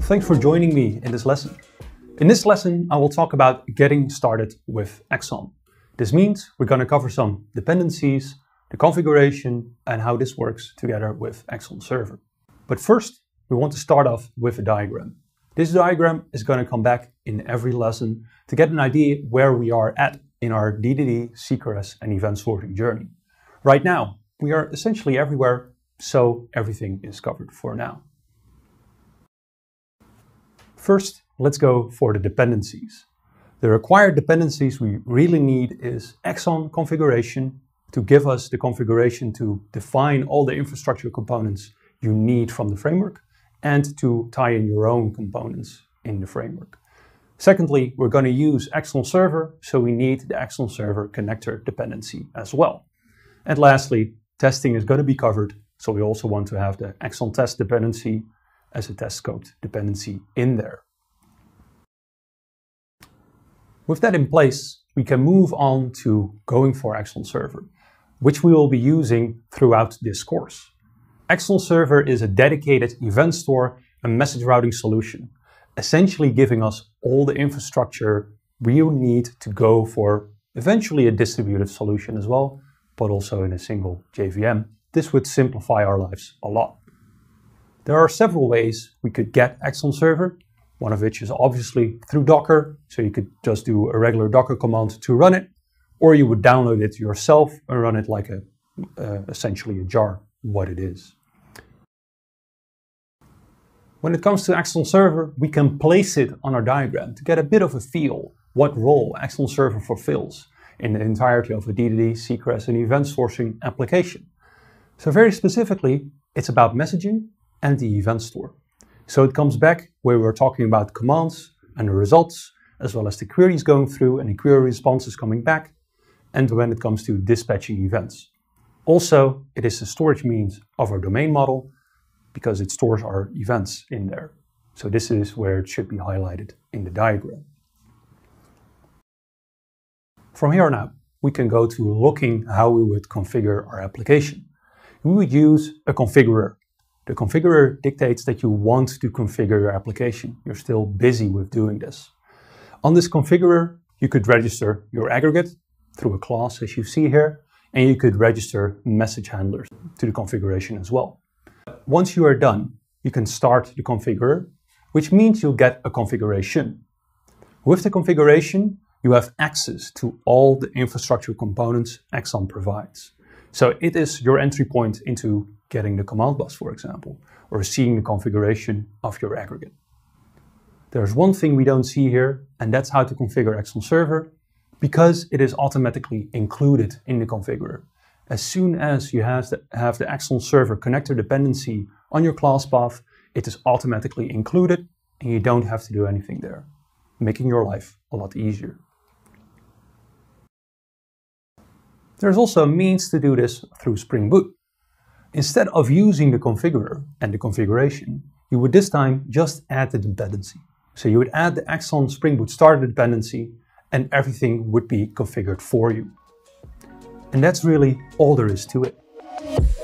Thanks for joining me in this lesson. In this lesson, I will talk about getting started with Axon. This means we're going to cover some dependencies, the configuration, and how this works together with Axon Server. But first, we want to start off with a diagram. This diagram is going to come back in every lesson to get an idea where we are at in our DDD, CQRS, and event sorting journey. Right now, we are essentially everywhere, so everything is covered for now. First, let's go for the dependencies. The required dependencies we really need is Axon Configuration to give us the configuration to define all the infrastructure components you need from the framework and to tie in your own components in the framework. Secondly, we're going to use Axon Server, so we need the Axon Server connector dependency as well. And lastly, testing is going to be covered, so we also want to have the Axon test dependency as a test scoped dependency in there. With that in place, we can move on to going for Axon Server, which we will be using throughout this course. Axon Server is a dedicated event store and message routing solution, essentially giving us all the infrastructure we need to go for eventually a distributed solution as well, but also in a single JVM. This would simplify our lives a lot. There are several ways we could get Axon Server, one of which is obviously through Docker, so you could just do a regular Docker command to run it, or you would download it yourself and run it like essentially a jar, what it is. When it comes to Axon Server, we can place it on our diagram to get a bit of a feel what role Axon Server fulfills in the entirety of a DDD, CQRS, and event sourcing application. So very specifically, it's about messaging and the event store. So it comes back where we're talking about commands and the results, as well as the queries going through and the query responses coming back, and when it comes to dispatching events. Also, it is the storage means of our domain model because it stores our events in there. So this is where it should be highlighted in the diagram. From here on out, we can go to looking how we would configure our application. We would use a configurer. The configurer dictates that you want to configure your application. You're still busy with doing this. On this configurer, you could register your aggregate through a class as you see here, and you could register message handlers to the configuration as well. Once you are done, you can start the configurer, which means you'll get a configuration. With the configuration, you have access to all the infrastructure components Axon provides. So it is your entry point into getting the command bus, for example, or seeing the configuration of your aggregate. There's one thing we don't see here, and that's how to configure Axon Server, because it is automatically included in the configurer. As soon as you have the Axon Server connector dependency on your class path, it is automatically included, and you don't have to do anything there, making your life a lot easier. There's also a means to do this through Springboot. Instead of using the configurer and the configuration, you would this time just add the dependency. So you would add the Axon Springboot starter dependency and everything would be configured for you. And that's really all there is to it.